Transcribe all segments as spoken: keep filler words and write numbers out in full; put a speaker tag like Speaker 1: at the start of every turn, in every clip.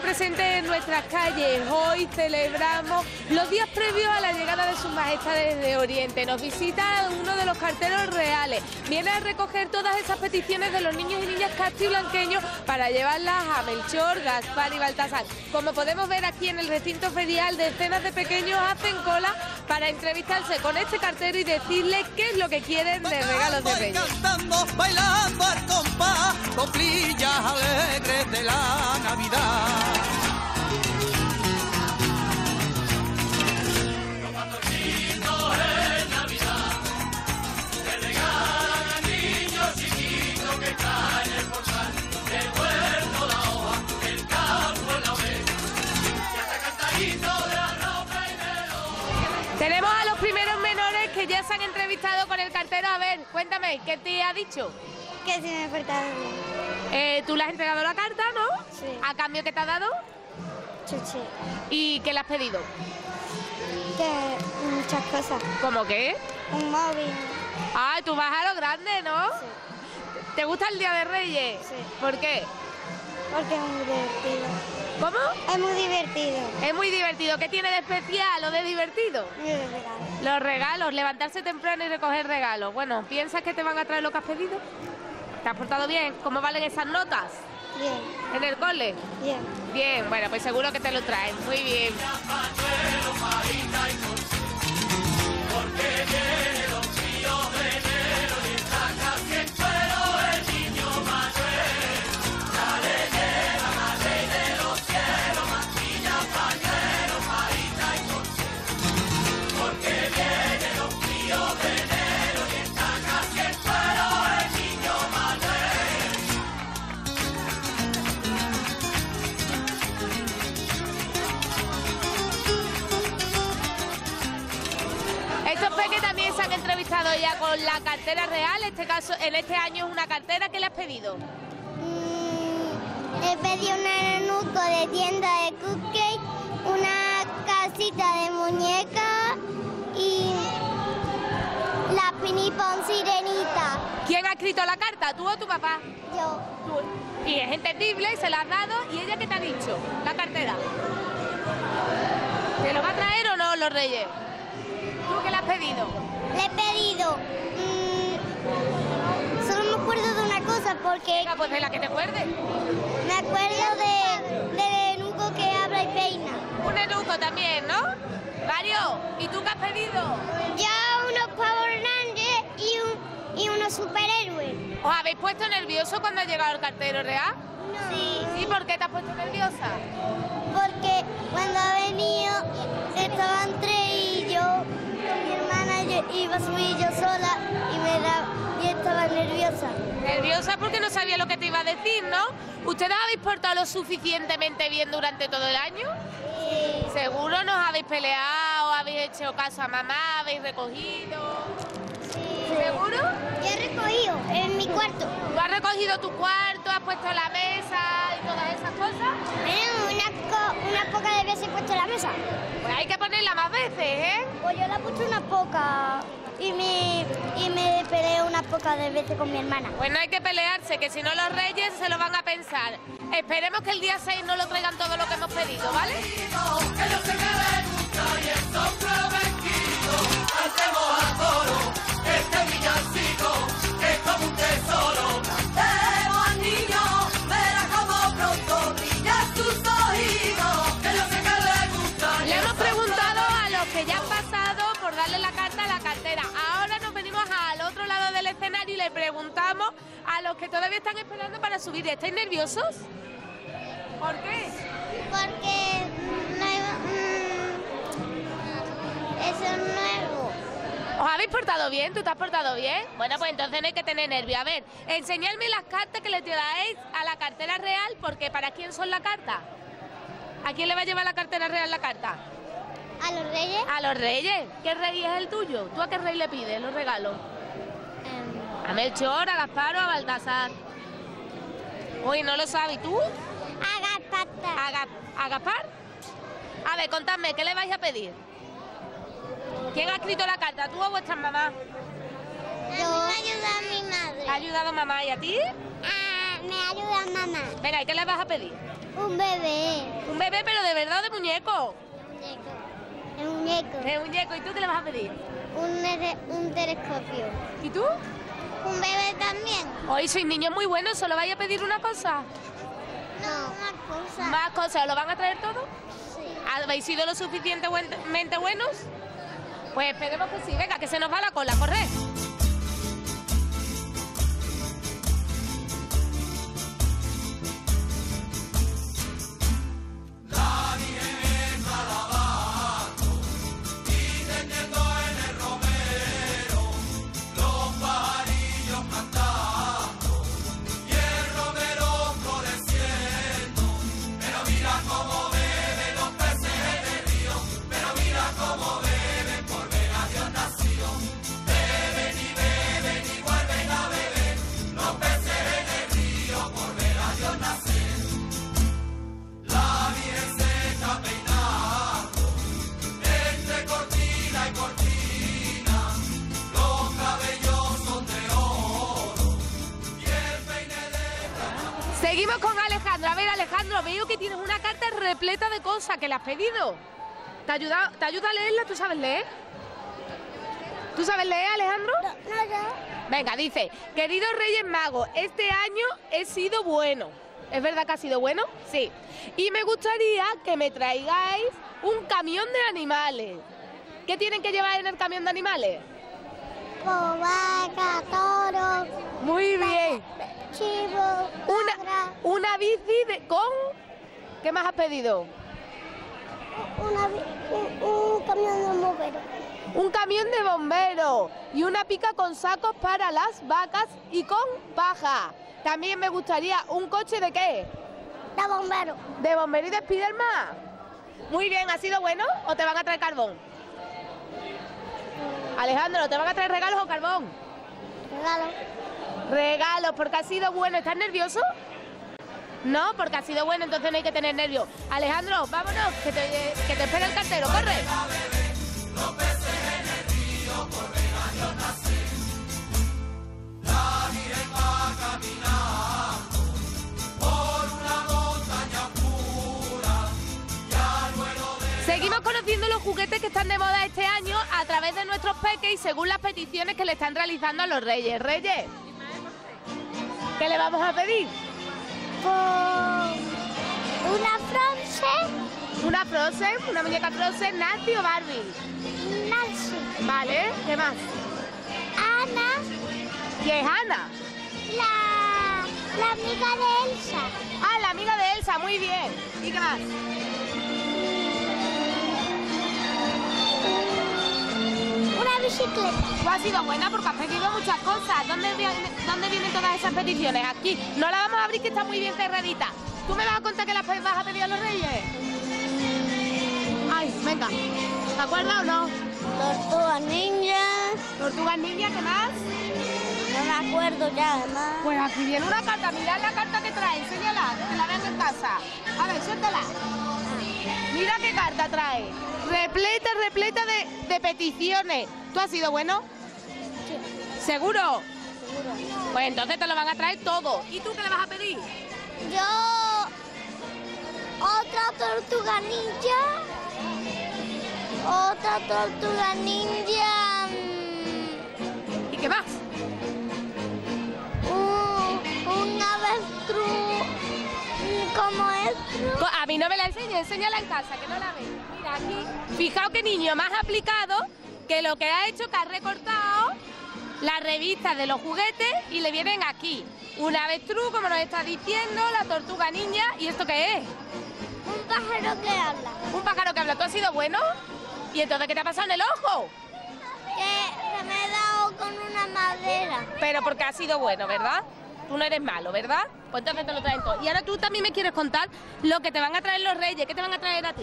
Speaker 1: presentes en nuestras calles. Hoy celebramos los días previos a la llegada de sus majestades de Oriente. Nos visita uno de los carteros reales. Viene a recoger todas esas peticiones de los niños y niñas castiblanqueños para llevarlas a Melchor, Gaspar y Baltasar. Como podemos ver aquí en el recinto ferial, decenas de pequeños hacen cola para entrevistarse con este cartero y decirle qué es lo que quieren de regalos de Reyes.
Speaker 2: Cantando, bailando al compás, coplillas alegres de la Navidad. Los pastorcitos en Navidad le regalan a niños chiquitos que están en el portal, el huerto, la hoja, el campo, la oveja, y hasta cantadito de la ropa y de los...
Speaker 1: Tenemos a los primeros menores que ya se han entrevistado con el cartero. A ver, cuéntame, ¿qué te ha dicho?
Speaker 3: Que sí me he portado bien.
Speaker 1: Eh, ¿Tú le has entregado la carta, no?
Speaker 3: Sí.
Speaker 1: ¿A cambio qué te ha dado?
Speaker 3: Chuchi.
Speaker 1: ¿Y qué le has pedido?
Speaker 3: Que muchas cosas.
Speaker 1: ¿Cómo qué?
Speaker 3: Un móvil.
Speaker 1: Ay, tú vas a lo grande, ¿no?
Speaker 3: Sí.
Speaker 1: ¿Te gusta el Día de Reyes?
Speaker 3: Sí.
Speaker 1: ¿Por qué?
Speaker 3: Porque es muy divertido.
Speaker 1: ¿Cómo?
Speaker 3: Es muy divertido.
Speaker 1: Es muy divertido. ¿Qué tiene de especial o de divertido?
Speaker 3: Y de regalo.
Speaker 1: Los regalos, levantarse temprano y recoger regalos. Bueno, ¿piensas que te van a traer lo que has pedido? ¿Te has portado bien? ¿Cómo valen esas notas?
Speaker 3: Bien.
Speaker 1: ¿En el cole?
Speaker 3: Bien.
Speaker 1: Bien, bueno, pues seguro que te lo traen. Muy bien.
Speaker 2: Porque viene los fríos de enero y está casi en cuero el niño Manuel. Ya le lleva la ley de los cielos, mantilla, pañuelo, varita y corcel. Porque viene los fríos de enero y está casi en cuero el niño Manuel.
Speaker 1: Estos peques también se han entrevistado ya con la cartera real. Este caso, en este año es una cartera. ¿Qué le has pedido?
Speaker 3: Mm, he pedido un anuco de tienda de cupcake, una casita de muñeca y la pinipón sirenita.
Speaker 1: ¿Quién ha escrito la carta? ¿Tú o tu papá?
Speaker 3: Yo.
Speaker 1: Tú. Y es entendible, se la has dado. ¿Y ella qué te ha dicho? La cartera. ¿Te lo va a traer o no los Reyes? ¿Tú qué le has pedido?
Speaker 3: Le he pedido... mm, solo me acuerdo de una cosa porque
Speaker 1: Venga, pues de la que te acuerdes.
Speaker 3: me acuerdo de, del enuco que habla y peina.
Speaker 1: Un enuco también, ¿no? Mario, ¿y tú qué has pedido?
Speaker 3: Ya unos Power Rangers y, un, y unos superhéroes.
Speaker 1: ¿Os habéis puesto nervioso cuando ha llegado el cartero real?
Speaker 3: Sí.
Speaker 1: ¿Sí? ¿Por qué te has puesto nerviosa?
Speaker 3: Porque cuando ha venido estaban tres y yo con mi hermana yo iba a subir yo sola y me da, y estaba nerviosa.
Speaker 1: Nerviosa porque no sabía lo que te iba a decir, ¿no? ¿Ustedes habéis portado lo suficientemente bien durante todo el año?
Speaker 3: Sí.
Speaker 1: ¿Seguro nos habéis peleado, habéis hecho caso a mamá, habéis recogido?
Speaker 3: Sí.
Speaker 1: ¿Seguro?
Speaker 3: Yo he recogido en mi cuarto.
Speaker 1: ¿Tú has recogido tu cuarto, has puesto la mesa y todas esas cosas?
Speaker 3: Bueno, unas co unas pocas de veces he puesto la mesa.
Speaker 1: Pues hay que ponerla más veces, ¿eh?
Speaker 3: Pues yo la he puesto unas pocas y me, y me peleé unas pocas de veces con mi hermana.
Speaker 1: Pues no hay que pelearse, que si no los Reyes se lo van a pensar. Esperemos que el día seis no lo traigan todo lo que hemos pedido, ¿vale?
Speaker 2: Que yo sé que le gusta y estoy prometido. Cantemos a coro este villancico que es como un tesoro. Cantemos al niño, verá cómo pronto brillan sus ojitos. Que yo sé que le gusta.
Speaker 1: Le hemos preguntado a los que ya han pasado por darle la carta a la cartera. Ahora nos venimos al otro lado del escenario y le preguntamos a los que todavía están esperando para subir. ¿Estáis nerviosos? ¿Por qué?
Speaker 3: Porque no hay- mm, eso es nuevo.
Speaker 1: ¿Os habéis portado bien? ¿Tú te has portado bien? Bueno, pues entonces no hay que tener nervios. A ver, enseñadme las cartas que le traéis a la cartera real, porque ¿para quién son la carta? ¿A quién le va a llevar la cartera real la carta?
Speaker 3: ¿A los reyes?
Speaker 1: A los Reyes. ¿Qué rey es el tuyo? ¿Tú a qué rey le pides los regalos?
Speaker 3: Em,
Speaker 1: A Melchor, a Gaspar o a Baltasar. Uy, no lo sabes. ¿Y tú?
Speaker 3: a Gaspata.
Speaker 1: ¿A, Ga- a Gaspar? A ver, contadme, ¿qué le vais a pedir? ¿Quién ha escrito la carta? ¿Tú o vuestra mamá?
Speaker 3: Yo. Me ayuda a mi madre.
Speaker 1: ¿Ha ayudado mamá y a ti?
Speaker 3: Ah, me ayuda mamá.
Speaker 1: Venga, ¿y qué le vas a pedir?
Speaker 3: Un bebé.
Speaker 1: Un bebé, pero de verdad o de muñeco.
Speaker 3: Muñeco. Un muñeco.
Speaker 1: De muñeco. ¿Y tú qué le vas a pedir?
Speaker 3: Un, ere- un telescopio.
Speaker 1: ¿Y tú?
Speaker 3: Un bebé también.
Speaker 1: Hoy sois niños muy buenos, ¿solo vais a pedir una cosa?
Speaker 3: No, más cosas.
Speaker 1: ¿Más cosas? ¿Lo van a traer todo?
Speaker 3: Sí.
Speaker 1: ¿Habéis sido lo suficientemente buenos? Pues esperemos que sí. Venga, que se nos va la cola, corre. Seguimos con Alejandro. A ver, Alejandro, veo que tienes una carta repleta de cosas que le has pedido. ¿Te ayuda, ¿Te ayuda a leerla? ¿Tú sabes leer? ¿Tú sabes leer, Alejandro?
Speaker 3: No, no, no.
Speaker 1: Venga, dice, queridos Reyes Magos, este año he sido bueno. ¿Es verdad que ha sido bueno? Sí. Y me gustaría que me traigáis un camión de animales. ¿Qué tienen que llevar en el camión de animales?
Speaker 3: Vaca, toro,
Speaker 1: Muy bien.
Speaker 3: chivo,
Speaker 1: Una,
Speaker 3: cabra,
Speaker 1: una bici de, con... ¿Qué más has pedido?
Speaker 3: una, vi- un, un camión de bomberos.
Speaker 1: Un camión de bomberos y una pica con sacos para las vacas y con paja. También me gustaría un coche de qué?
Speaker 3: De bomberos.
Speaker 1: ¿De bombero y de Spiderman? Muy bien, ¿ha sido bueno o te van a traer carbón? Alejandro, ¿te van a traer regalos o carbón?
Speaker 3: Regalo.
Speaker 1: Regalos, porque ha sido bueno. ¿Estás nervioso? No, porque ha sido bueno, entonces no hay que tener nervios. Alejandro, vámonos, que te, que te espera el cartero, corre. Seguimos conociendo los juguetes que están de moda este año a través de nuestros peques y según las peticiones que le están realizando a los Reyes. Reyes, ¿qué le vamos a pedir?
Speaker 3: Una Frozen,
Speaker 1: ¿Una Frozen? ¿Una muñeca Frozen, Nancy o Barbie?
Speaker 3: Nancy,
Speaker 1: Vale, ¿qué más?
Speaker 3: Ana,
Speaker 1: ¿Qué es Ana?
Speaker 3: la, la amiga de Elsa,
Speaker 1: Ah, la amiga de Elsa, muy bien. ¿Y qué más?
Speaker 3: una bicicleta.
Speaker 1: Tú has sido buena porque has pedido muchas cosas. ¿Dónde, vi- ¿Dónde vienen todas esas peticiones? Aquí. No la vamos a abrir, que está muy bien cerradita. ¿Tú me vas a contar que las vas a pedir a los Reyes? Ay, venga. ¿Te acuerdas o no?
Speaker 3: Tortugas ninja,
Speaker 1: Tortugas ninja, ¿qué más?
Speaker 3: no me acuerdo ya además.
Speaker 1: Pues aquí viene una carta. Mirad la carta que trae. Enséñala, que la vean en casa. A ver, suéltala. Mira qué carta trae. Repleta, repleta de, de peticiones. ¿Tú has sido bueno? ¿Seguro?
Speaker 3: Seguro.
Speaker 1: Pues entonces te lo van a traer todo. ¿Y tú qué le vas a pedir?
Speaker 3: Yo, otra tortuga ninja, otra tortuga ninja, mm,
Speaker 1: ¿Y qué más?
Speaker 3: un, un avestruz, mm, como es.
Speaker 1: Co- A mí no me la enseñes, enséñala en casa, que no la ves. Mira aquí. Fijaos qué niño más aplicado, que lo que ha hecho que ha recortado las revistas de los juguetes y le vienen aquí. Un avestruz, como nos está diciendo, la tortuga niña. ¿Y esto qué es?
Speaker 3: Un pájaro que habla,
Speaker 1: Un pájaro que habla. ¿Tú has sido bueno? ¿Y entonces qué te ha pasado en el ojo?
Speaker 3: que se me he dado con una madera.
Speaker 1: Pero porque has sido bueno, ¿verdad? Tú no eres malo, ¿verdad? Pues entonces te lo traen todo. Y ahora tú también me quieres contar lo que te van a traer los Reyes. ¿Qué te van a traer a ti?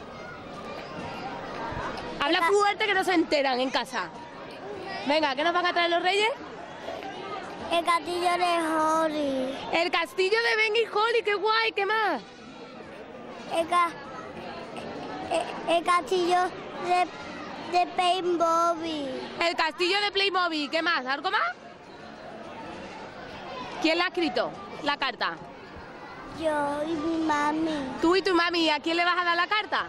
Speaker 1: Habla fuerte que no se enteran en casa. Venga, ¿qué nos van a traer los Reyes?
Speaker 3: El castillo de Holly,
Speaker 1: El castillo de Ben y Holly, qué guay, ¿qué más?
Speaker 3: el, ca- el, el castillo de, de Pain Bobby,
Speaker 1: El castillo de Playmobil, ¿qué más? ¿Algo más? ¿Quién la ha escrito? La carta.
Speaker 3: Yo y mi mami.
Speaker 1: Tú y tu mami, ¿a quién le vas a dar la carta?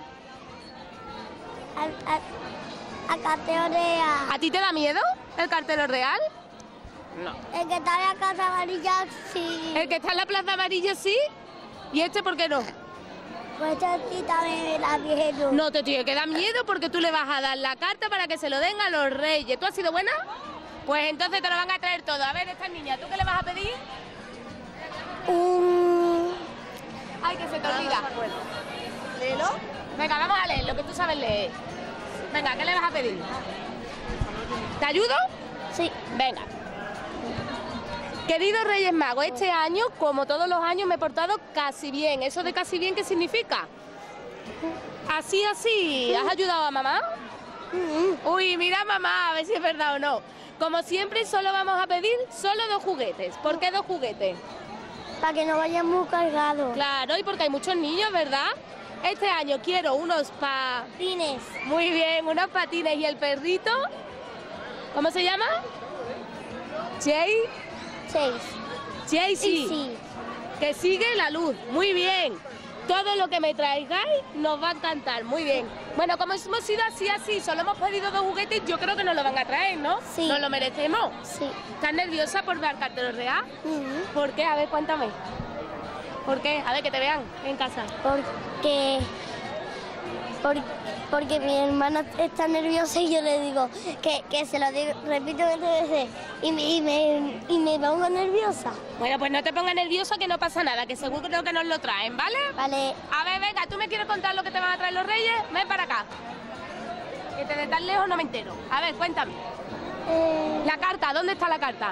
Speaker 3: A, a, a Cartero Real.
Speaker 1: ¿A ti te da miedo el cartero real?
Speaker 3: El que está en la casa amarilla, sí.
Speaker 1: ¿El que está en la plaza amarilla sí? ¿Y este por qué no?
Speaker 3: Pues este sí también me da miedo.
Speaker 1: No te tiene que dar miedo porque tú le vas a dar la carta para que se lo den a los reyes. ¿Tú has sido buena? Pues entonces te lo van a traer todo. A ver, esta niña, ¿tú qué le vas a pedir?
Speaker 3: Un...
Speaker 1: Ay, que se te olvida.
Speaker 4: Léelo.
Speaker 1: Venga, vamos a leer lo que tú sabes leer. Venga, ¿qué le vas a pedir? ¿Te ayudo?
Speaker 3: Sí.
Speaker 1: Venga. Queridos Reyes Magos, este año, como todos los años, me he portado casi bien. ¿Eso de casi bien qué significa? Así, así. ¿Has ayudado a mamá? Uy, mira mamá, a ver si es verdad o no. Como siempre, solo vamos a pedir solo dos juguetes. ¿Por qué dos juguetes?
Speaker 3: Para que no vayan muy cargados.
Speaker 1: Claro, y porque hay muchos niños, ¿verdad? Este año quiero unos pa...
Speaker 3: Patines.
Speaker 1: Muy bien, unos patines. ¿Y el perrito? ¿Cómo se llama? Jay.
Speaker 3: Seis.
Speaker 1: Jaycee.
Speaker 3: Sí.
Speaker 1: Que sigue la luz. Muy bien. Todo lo que me traigáis nos va a encantar. Muy bien. Bueno, como hemos sido así, así, solo hemos pedido dos juguetes, yo creo que nos lo van a traer, ¿no?
Speaker 3: Sí.
Speaker 1: ¿Nos lo merecemos?
Speaker 3: Sí.
Speaker 1: ¿Estás nerviosa por ver al cartero real?
Speaker 3: Ujú.
Speaker 1: ¿Por qué? A ver, cuéntame. ¿Por qué? A ver, que te vean en casa.
Speaker 3: Porque, por- porque mi hermana está nerviosa y yo le digo que, que se lo digo, repito veinte veces y me, y, me, y me pongo nerviosa.
Speaker 1: Bueno, pues no te pongas nerviosa, que no pasa nada, que seguro que nos lo traen, ¿vale?
Speaker 3: Vale.
Speaker 1: A ver, venga, ¿tú me quieres contar lo que te van a traer los reyes? Ven para acá. Que te de tan lejos no me entero. A ver, cuéntame.
Speaker 3: Eh,
Speaker 1: La carta, ¿dónde está la carta?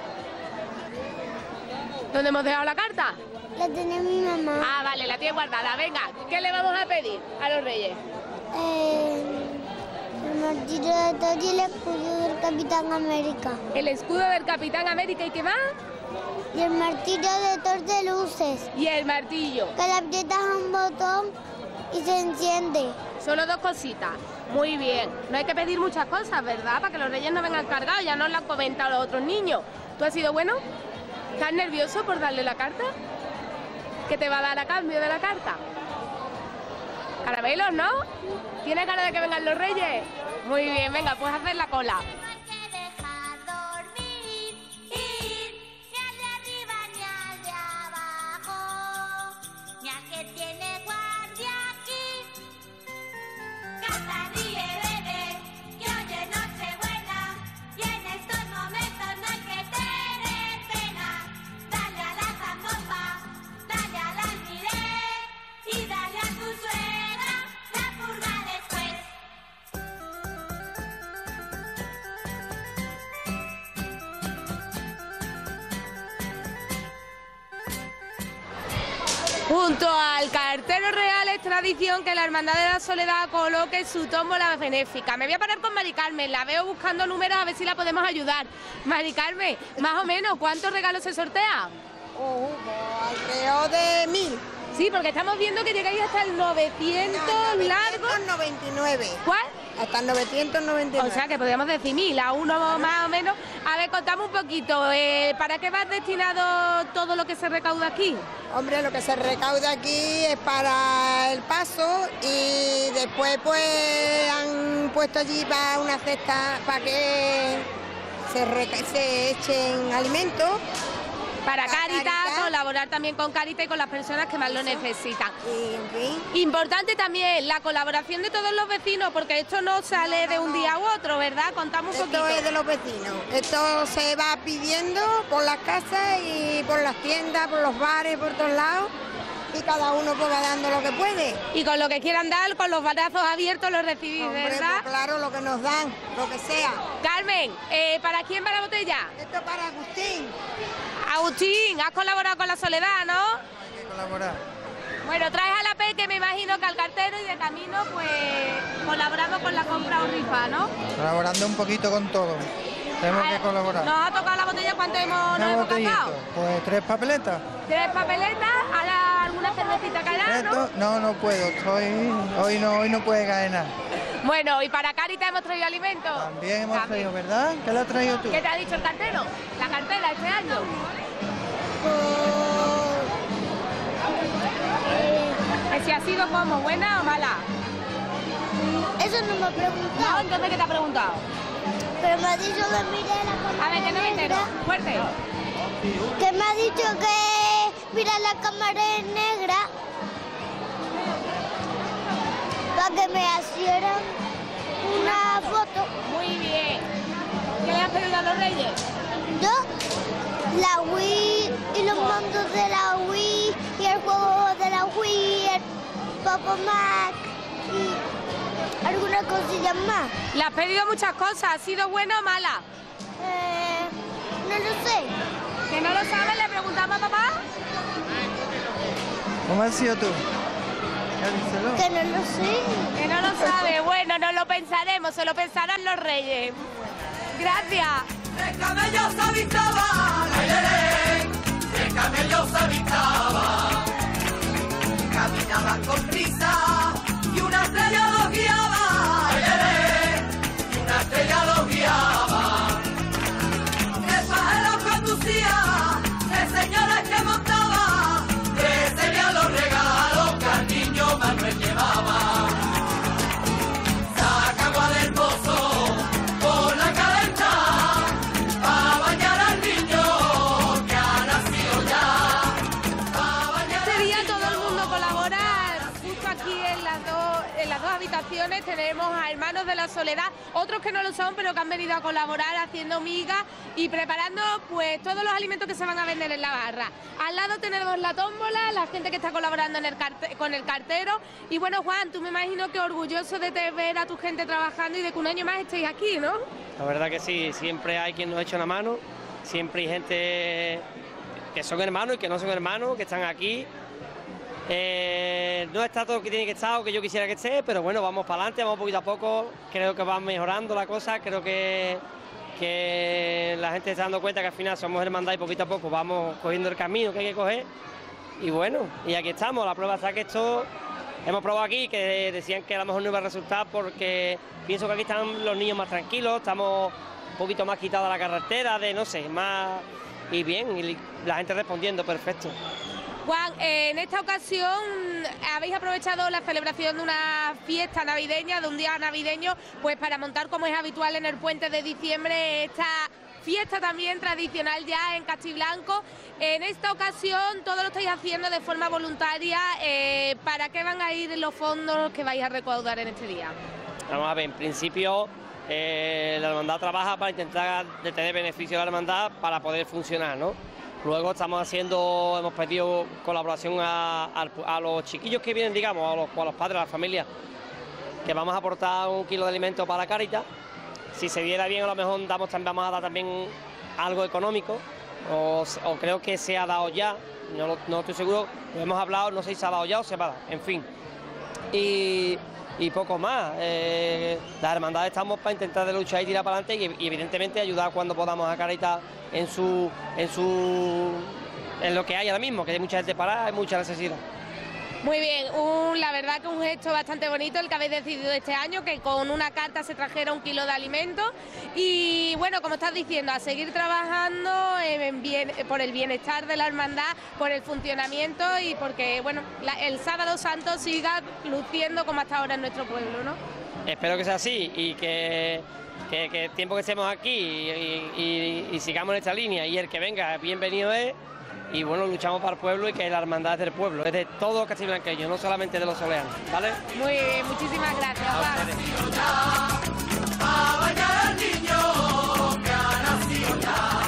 Speaker 1: ¿Dónde hemos dejado la carta?
Speaker 3: la tiene mi mamá.
Speaker 1: Ah, vale, la tienes guardada. Venga, ¿qué le vamos a pedir a los reyes?
Speaker 3: Eh, el martillo de Thor y el escudo del Capitán América.
Speaker 1: El escudo del Capitán América, ¿y qué más?
Speaker 3: Y el martillo de Thor de luces.
Speaker 1: Y el martillo.
Speaker 3: Que le aprietas a un botón y se enciende.
Speaker 1: Solo dos cositas. Muy bien. No hay que pedir muchas cosas, ¿verdad? Para que los reyes no vengan cargados. Ya nos lo han comentado los otros niños. ¿Tú has sido bueno? ¿Estás nervioso por darle la carta? ¿Qué te va a dar a cambio de la carta? Caramelos, ¿no? ¿Tienes ganas de que vengan los reyes? Muy bien, venga, pues hacer la cola. Junto al cartero real es tradición que la Hermandad de la Soledad coloque su tómbola benéfica. Me voy a parar con Mari Carmen, la veo buscando números a ver si la podemos ayudar. Mari Carmen, más o menos, ¿cuántos regalos se sortea?
Speaker 4: Oh, alrededor de mil.
Speaker 1: Sí, porque estamos viendo que llegáis hasta el novecientos largo.
Speaker 4: novecientos noventa y nueve.
Speaker 1: ¿Cuál?
Speaker 4: Hasta el novecientos noventa y nueve.
Speaker 1: O sea que podríamos decir mil, a uno más o menos. A ver, contame un poquito, eh, ¿para qué va destinado todo lo que se recauda aquí?
Speaker 4: Hombre, lo que se recauda aquí es para el paso y después pues han puesto allí para una cesta para que se, reca- se echen alimentos.
Speaker 1: Para
Speaker 4: Para
Speaker 1: Cáritas,
Speaker 4: Cáritas.
Speaker 1: colaborar también con Cáritas y con las personas que más lo necesitan.
Speaker 4: Y en fin,
Speaker 1: Importante también la colaboración de todos los vecinos, porque esto no sale de un día u otro, ¿verdad? Contamos un
Speaker 4: esto
Speaker 1: poquito.
Speaker 4: es de los vecinos. Esto se va pidiendo por las casas y por las tiendas, por los bares, por todos lados. Y cada uno pues va dando lo que puede.
Speaker 1: Y con lo que quieran dar, con los brazos abiertos los recibís,
Speaker 4: Hombre,
Speaker 1: ¿verdad?
Speaker 4: pues claro, lo que nos dan, lo que sea.
Speaker 1: Carmen, eh, ¿para quién va la botella?
Speaker 4: Esto es para Agustín.
Speaker 1: Agustín, has colaborado con la Soledad, ¿no?
Speaker 5: Hay que colaborar.
Speaker 1: Bueno, traes a la P, que me imagino que al cartero, y de camino, pues, colaborando con la compra o rifa, ¿no?
Speaker 5: Colaborando un poquito con todo. Tenemos
Speaker 1: A
Speaker 5: que
Speaker 1: ver,
Speaker 5: colaborar.
Speaker 1: ¿Nos ha tocado la botella? ¿Cuánto hemos, nos
Speaker 5: Una
Speaker 1: hemos
Speaker 5: botellita.
Speaker 1: gastado?
Speaker 5: Pues tres papeletas.
Speaker 1: Tres papeletas, ahora alguna cervecita caerá, ¿no?
Speaker 5: Esto, no, no puedo. Estoy, hoy no, hoy no puede caer nada.
Speaker 1: Bueno, y para Cáritas hemos traído alimentos.
Speaker 5: También hemos traído, ¿verdad? ¿Qué le has traído tú?
Speaker 1: ¿Qué te ha dicho el cartero? La cartera este año. Que si ha sido como, buena o mala.
Speaker 3: Eso no me ha preguntado.
Speaker 1: No, entonces, ¿qué te ha preguntado?
Speaker 3: Pero me ha dicho que mire la cámara.
Speaker 1: A ver, que no me entero. Fuerte.
Speaker 3: Que me ha dicho que mira la cámara negra para que me hicieran una foto.
Speaker 1: Muy bien. ¿Qué le has pedido a los reyes?
Speaker 3: Yo, la Wii y los mandos de la Wii y el juego de la Wii, el Poco Mac y algunas cosillas más.
Speaker 1: Le has pedido muchas cosas. ¿Ha sido buena o mala?
Speaker 3: Eh, no lo sé.
Speaker 1: Que no lo sabes, le preguntamos a papá.
Speaker 5: ¿Cómo has sido tú? Ya díselo.
Speaker 3: Que no lo sé.
Speaker 1: Que no lo sabe. Bueno, no lo pensaremos, se lo pensarán los reyes. Gracias.
Speaker 2: De camellos se avistaban, ay, lele, de camellos se avistaban, caminaban con prisa y una estrella los guiaba, ay, lele, y una estrella los guiaba, de pájaros conducía, de señores que montaba, que serían los regalos que al niño Manuel llevaba. Saca agua del pozo por la calenta, pa' bañar al niño que ha nacido ya. Pa' bañar
Speaker 1: Este
Speaker 2: al
Speaker 1: día
Speaker 2: niño.
Speaker 1: todo el mundo colabora. Justo aquí en las dos, en las dos habitaciones tenemos a Hermanos de la Soledad, otros que no lo son, pero que han venido a colaborar haciendo migas y preparando pues todos los alimentos que se van a vender en la barra. Al lado tenemos la tómbola, la gente que está colaborando en el carte- con el cartero. Y bueno, Juan, tú me imagino que orgulloso de te ver a tu gente trabajando y de que un año más estéis aquí, ¿no?
Speaker 6: La verdad que sí, siempre hay quien nos echa una mano, siempre hay gente que son hermanos y que no son hermanos, que están aquí. Eh, no está todo lo que tiene que estar o que yo quisiera que esté, pero bueno, vamos para adelante, vamos poquito a poco, creo que va mejorando la cosa, creo que, que la gente está dando cuenta que al final somos hermandad y poquito a poco vamos cogiendo el camino que hay que coger. Y bueno, y aquí estamos, la prueba está que esto hemos probado aquí, que decían que a lo mejor no iba a resultar porque pienso que aquí están los niños más tranquilos, estamos un poquito más quitados de la carretera, de no sé, más y bien, y la gente respondiendo perfecto.
Speaker 1: Juan, eh, en esta ocasión habéis aprovechado la celebración de una fiesta navideña, de un día navideño, pues para montar, como es habitual en el puente de diciembre, esta fiesta también tradicional ya en Castiblanco. En esta ocasión todo lo estáis haciendo de forma voluntaria. Eh, ¿Para qué van a ir los fondos que vais a recaudar en este día?
Speaker 6: Vamos a ver, en principio eh, la hermandad trabaja para intentar de tener beneficio a la hermandad para poder funcionar, ¿no? Luego estamos haciendo, hemos pedido colaboración a, a, a los chiquillos que vienen, digamos, a los, a los padres, a las familias, que vamos a aportar un kilo de alimento para la Cáritas. Si se viera bien, a lo mejor damos, vamos a dar también algo económico, o, o creo que se ha dado ya, no, lo, no estoy seguro, lo hemos hablado, no sé si se ha dado ya o se va a dar, en fin. Y, y poco más. Eh, las hermandades estamos para intentar de luchar y tirar para adelante y, y evidentemente ayudar cuando podamos a Cáritas en su, en su, en lo que hay ahora mismo, que hay mucha gente parada, hay mucha necesidad.
Speaker 1: Muy bien, un, la verdad que un gesto bastante bonito el que habéis decidido este año, que con una carta se trajera un kilo de alimentos. Y bueno, como estás diciendo, a seguir trabajando en bien, por el bienestar de la hermandad, por el funcionamiento y porque bueno, la, el Sábado Santo siga luciendo como hasta ahora en nuestro pueblo, ¿no?
Speaker 6: Espero que sea así y que, que, que el tiempo que estemos aquí y, y, y sigamos en esta línea y el que venga, bienvenido es. Y bueno, luchamos para el pueblo y que la hermandad es del pueblo, es de todos los castiblanqueños, no solamente de los soleanos, ¿vale?
Speaker 1: Muy bien, muchísimas gracias, Juan.
Speaker 2: A bañar al niño que ha nacido ya.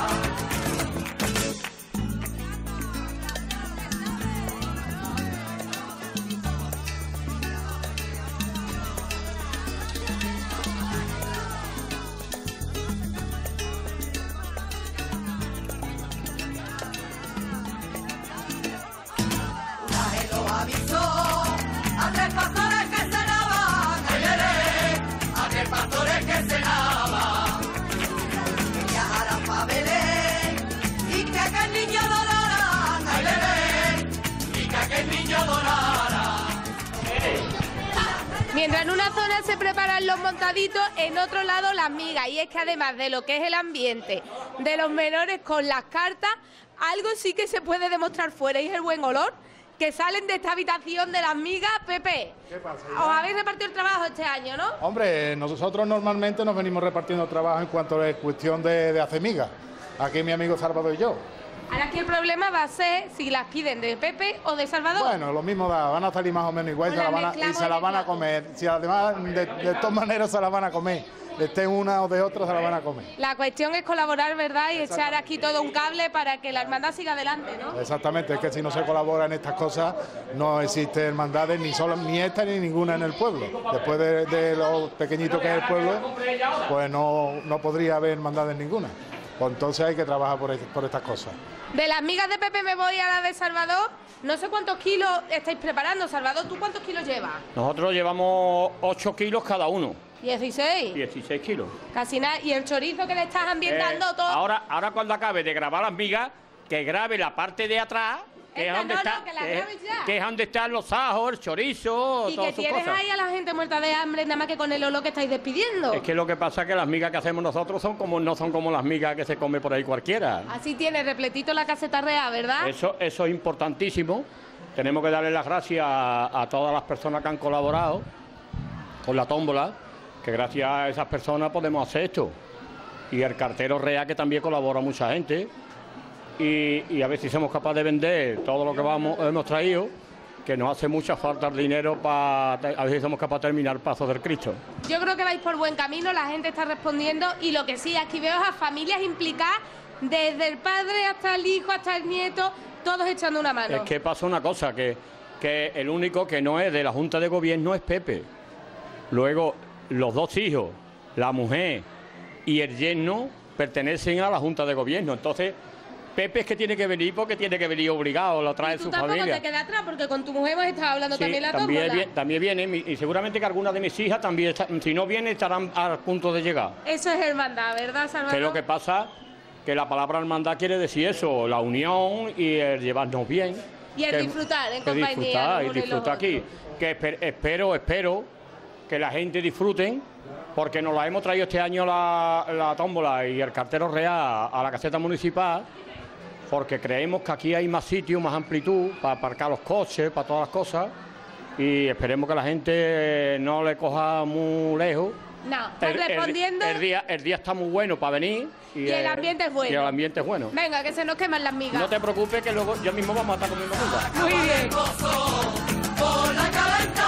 Speaker 2: Avisó a tres pastores que cenaban, ay, lele, a tres pastores que cenaban, que viajaran pa' Belén y que aquel niño donaran, ay, lele, y que aquel niño donara.
Speaker 1: Mientras en una zona se preparan los montaditos, en otro lado las migas. Y es que además de lo que es el ambiente de los menores con las cartas, algo sí que se puede demostrar fuera y es el buen olor que salen de esta habitación de las migas. Pepe,
Speaker 7: ¿Qué pasa?
Speaker 1: os habéis repartido el trabajo este año, ¿no?
Speaker 7: Hombre, nosotros normalmente nos venimos repartiendo trabajo en cuanto a cuestión de, de hacer migas. Aquí mi amigo Salvador y yo.
Speaker 1: Ahora aquí el problema va a ser si las piden de Pepe o de Salvador.
Speaker 7: Bueno, lo mismo da, van a salir más o menos igual y
Speaker 1: Pues
Speaker 7: se la
Speaker 1: la
Speaker 7: van a, y
Speaker 1: mezclamos
Speaker 7: se la
Speaker 1: en
Speaker 7: van a
Speaker 1: el
Speaker 7: comer. Si además, de, de todas maneras se la van a comer. Esté una o de otra, se la van a comer.
Speaker 1: La cuestión es colaborar, ¿verdad? Y echar aquí todo un cable para que la hermandad siga adelante, ¿no?
Speaker 7: Exactamente, es que si no se colabora en estas cosas, no existen hermandades ni solo ni esta ni ninguna en el pueblo. Después de, de lo pequeñito que es el pueblo, pues no, no podría haber hermandades ninguna. Pues entonces hay que trabajar por, por estas cosas.
Speaker 1: De las migas de Pepe me voy a la de Salvador. No sé cuántos kilos estáis preparando. Salvador, ¿tú cuántos kilos llevas?
Speaker 8: Nosotros llevamos ocho kilos cada uno.
Speaker 1: dieciséis.
Speaker 8: dieciséis kilos.
Speaker 1: Casi nada. Y el chorizo que le estás ambientando
Speaker 8: Eh,
Speaker 1: todo.
Speaker 8: Ahora, ahora cuando acabe de grabar las migas, que grabe la parte de atrás, que
Speaker 1: Esta
Speaker 8: es donde
Speaker 1: no,
Speaker 8: está,
Speaker 1: no, que la
Speaker 8: que,
Speaker 1: grabes ya.
Speaker 8: que es donde están los ajos, el chorizo,
Speaker 1: Y que
Speaker 8: todas sus
Speaker 1: tienes
Speaker 8: cosas.
Speaker 1: ahí a la gente muerta de hambre, nada más que con el olor que estáis despidiendo.
Speaker 8: Es que lo que pasa es que las migas que hacemos nosotros son como no son como las migas que se come por ahí cualquiera.
Speaker 1: Así tiene repletito la caseta real, ¿verdad?
Speaker 8: Eso, eso es importantísimo. Tenemos que darle las gracias a, a todas las personas que han colaborado con la tómbola, que gracias a esas personas podemos hacer esto. Y el cartero real, que también colabora mucha gente. Y, y a ver si somos capaces de vender todo lo que vamos, hemos traído, que nos hace mucha falta el dinero para a ver si somos capaces de terminar el Paso del Cristo.
Speaker 1: Yo creo que vais por buen camino, la gente está respondiendo y lo que sí, aquí veo a familias implicadas, desde el padre hasta el hijo, hasta el nieto, todos echando una mano.
Speaker 8: Es que pasa una cosa, que, que el único que no es de la Junta de Gobierno es Pepe. Luego, los dos hijos, la mujer y el yerno pertenecen a la Junta de Gobierno. Entonces, Pepe es que tiene que venir porque tiene que venir obligado, lo trae
Speaker 1: Y tú
Speaker 8: su
Speaker 1: tampoco
Speaker 8: familia.
Speaker 1: te quedas atrás, porque con tu mujer hemos estado hablando
Speaker 8: Sí,
Speaker 1: también la
Speaker 8: también,
Speaker 1: tómbola.
Speaker 8: vi- también viene, mi- y seguramente que algunas de mis hijas también, está- si no vienen, estarán al punto de llegar.
Speaker 1: Eso es hermandad, ¿verdad, Salvador?
Speaker 8: Que es lo que pasa, que la palabra hermandad quiere decir eso, la unión y el llevarnos bien.
Speaker 1: Y el
Speaker 8: Que-
Speaker 1: disfrutar en
Speaker 8: que
Speaker 1: compañía,
Speaker 8: disfrutar,
Speaker 1: los
Speaker 8: y
Speaker 1: unos y los
Speaker 8: disfrutar aquí.
Speaker 1: otros.
Speaker 8: Que esper- espero, espero que la gente disfruten, porque nos la hemos traído este año la, la tómbola y el cartero real a la caseta municipal, porque creemos que aquí hay más sitio, más amplitud para aparcar los coches, para todas las cosas, y esperemos que la gente no le coja muy lejos.
Speaker 1: No, están respondiendo.
Speaker 8: El, día, el día está muy bueno para venir.
Speaker 1: Y el ambiente es bueno.
Speaker 8: Y el ambiente es bueno.
Speaker 1: Venga, que se nos queman las migas.
Speaker 8: No te preocupes, que luego yo mismo vamos a estar comiendo migas.
Speaker 1: Muy bien.
Speaker 2: Por la calenta,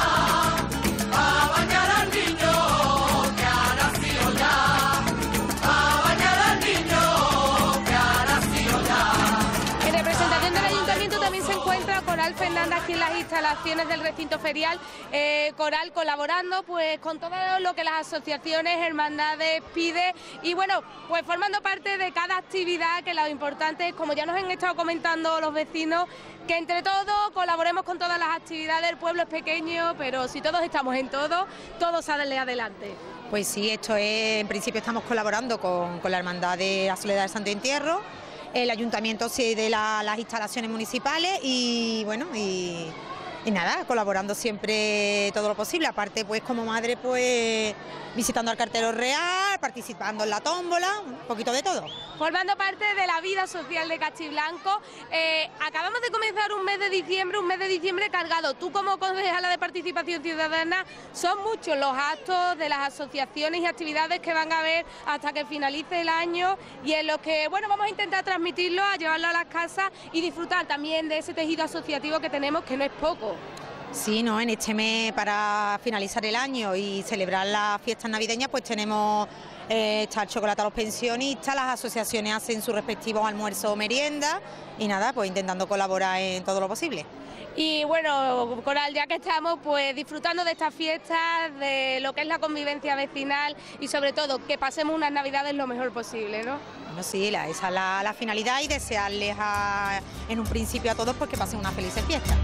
Speaker 2: a bañar al niño que ha nacido ya, a bañar al niño que ha nacido ya.
Speaker 1: En representación del Ayuntamiento también se encuentra Coral Fernández aquí en las instalaciones del recinto ferial. Eh, Coral colaborando pues con todo lo que las asociaciones, hermandades pide y bueno, pues formando parte de cada actividad, que lo importante es, como ya nos han estado comentando los vecinos, que entre todos colaboremos con todas las actividades. El pueblo es pequeño, pero si todos estamos en todo, todo sale adelante.
Speaker 9: Pues sí, esto es, en principio estamos colaborando con, con la Hermandad de la Soledad del Santo Entierro, el Ayuntamiento sí de la- las instalaciones municipales y bueno, y, y nada, colaborando siempre todo lo posible. Aparte, pues como madre, pues visitando al cartero real, participando en la tómbola, un poquito de todo.
Speaker 1: Formando parte de la vida social de Cachiblanco. Eh, acabamos de comenzar un mes de diciembre, un mes de diciembre cargado. Tú como concejala de Participación Ciudadana, son muchos los actos de las asociaciones y actividades que van a haber hasta que finalice el año y en los que, bueno, vamos a intentar transmitirlo, a llevarlo a las casas y disfrutar también de ese tejido asociativo que tenemos, que no es poco.
Speaker 9: Sí, ¿no? En este mes, para finalizar el año y celebrar las fiestas navideñas, pues tenemos eh, está el chocolate a los pensionistas, las asociaciones hacen sus respectivos almuerzos o meriendas y nada, pues intentando colaborar en todo lo posible.
Speaker 1: Y bueno, Coral, ya que estamos pues disfrutando de estas fiestas, de lo que es la convivencia vecinal y sobre todo que pasemos unas navidades lo mejor posible, ¿no?
Speaker 9: Bueno, sí, la, esa es la, la finalidad y desearles a- en un principio a todos pues que pasen unas felices fiestas.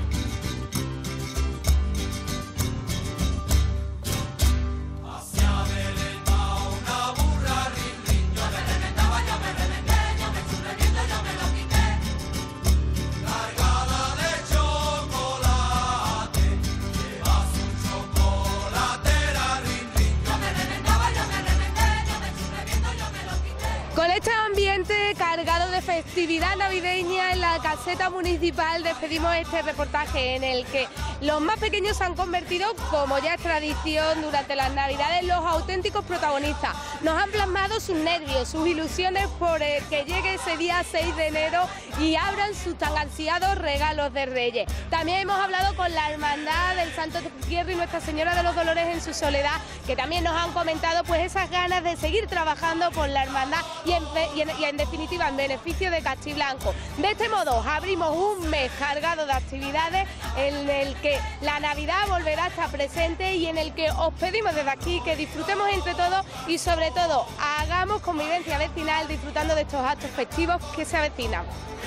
Speaker 1: Con este ambiente cargado de festividad navideña en la caseta municipal despedimos este reportaje en el que los más pequeños se han convertido, como ya es tradición durante las navidades, los auténticos protagonistas. Nos han plasmado sus nervios, sus ilusiones por el que llegue ese día seis de enero y abran sus tan ansiados regalos de Reyes. También hemos hablado con la Hermandad del Santo Entierro y Nuestra Señora de los Dolores en su soledad, que también nos han comentado pues esas ganas de seguir trabajando por la hermandad y en, y en, y en definitiva en beneficio de Castiblanco. De este modo abrimos un mes cargado de actividades en el que la Navidad volverá a estar presente y en el que os pedimos desde aquí que disfrutemos entre todos y sobre todo hagamos convivencia vecinal disfrutando de estos actos festivos que se avecinan.